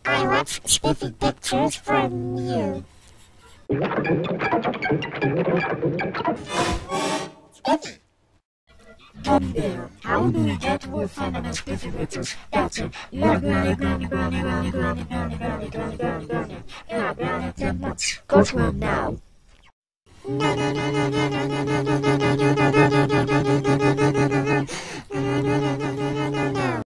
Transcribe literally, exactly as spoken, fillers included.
I want Spiffy pictures from you. Spiffy! Gummy bear, how do we get more fun on Spiffy pictures? That's it. Yeah, granny, granny, granny, granny, granny, granny, granny, granny, granny, granny. Yeah, granny, ten months. Go to him now.